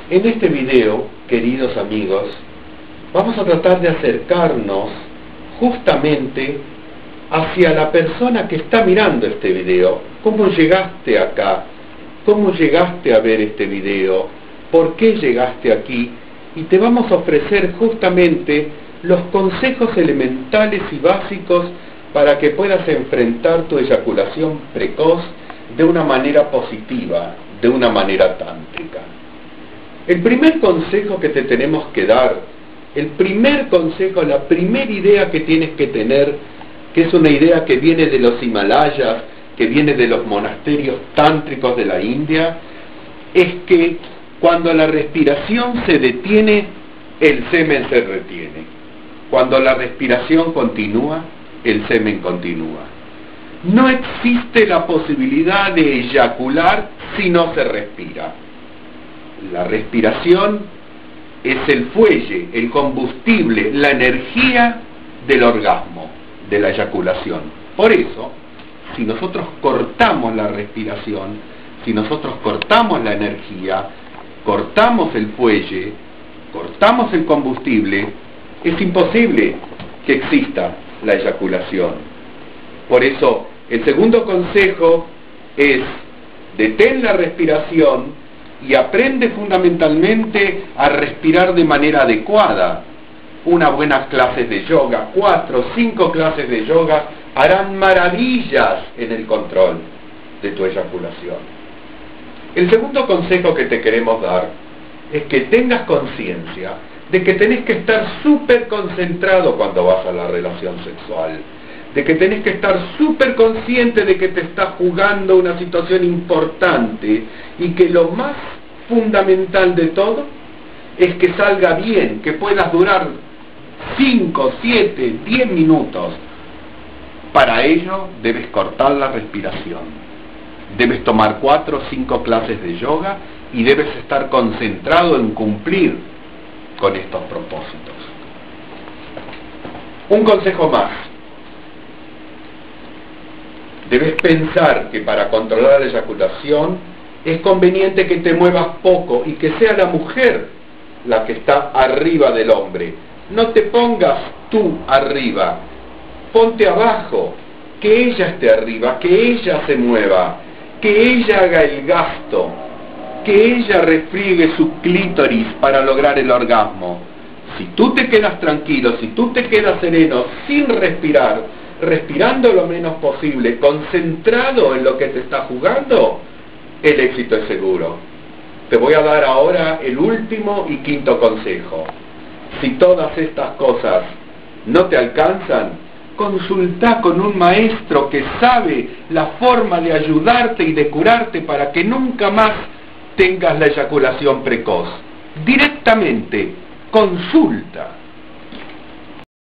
En este video, queridos amigos, vamos a tratar de acercarnos justamente hacia la persona que está mirando este video. ¿Cómo llegaste acá? ¿Cómo llegaste a ver este video? ¿Por qué llegaste aquí? Y te vamos a ofrecer justamente los consejos elementales y básicos para que puedas enfrentar tu eyaculación precoz de una manera positiva, de una manera tántrica. El primer consejo que te tenemos que dar, el primer consejo, la primera idea que tienes que tener, que es una idea que viene de los Himalayas, que viene de los monasterios tántricos de la India, es que cuando la respiración se detiene, el semen se retiene. Cuando la respiración continúa, el semen continúa. No existe la posibilidad de eyacular si no se respira. La respiración es el fuelle, el combustible, la energía del orgasmo, de la eyaculación. Por eso, si nosotros cortamos la respiración, si nosotros cortamos la energía, cortamos el fuelle, cortamos el combustible, es imposible que exista la eyaculación. Por eso, el segundo consejo es: detén la respiración y aprende fundamentalmente a respirar de manera adecuada. Unas buenas clases de yoga, 4 o 5 clases de yoga, harán maravillas en el control de tu eyaculación. El segundo consejo que te queremos dar es que tengas conciencia de que tenés que estar súper concentrado cuando vas a la relación sexual, de que tenés que estar súper consciente de que te estás jugando una situación importante y que lo más fundamental de todo es que salga bien, que puedas durar 5, 7, 10 minutos. Para ello debes cortar la respiración, debes tomar 4 o 5 clases de yoga y debes estar concentrado en cumplir con estos propósitos. Un consejo más: debes pensar que para controlar la eyaculación es conveniente que te muevas poco y que sea la mujer la que está arriba del hombre. No te pongas tú arriba, ponte abajo, que ella esté arriba, que ella se mueva, que ella haga el gasto, que ella refriegue su clítoris para lograr el orgasmo. Si tú te quedas tranquilo, si tú te quedas sereno, sin respirar, respirando lo menos posible, concentrado en lo que te está jugando, el éxito es seguro. Te voy a dar ahora el último y quinto consejo. Si todas estas cosas no te alcanzan, consulta con un maestro que sabe la forma de ayudarte y de curarte para que nunca más tengas la eyaculación precoz. Directamente, consulta.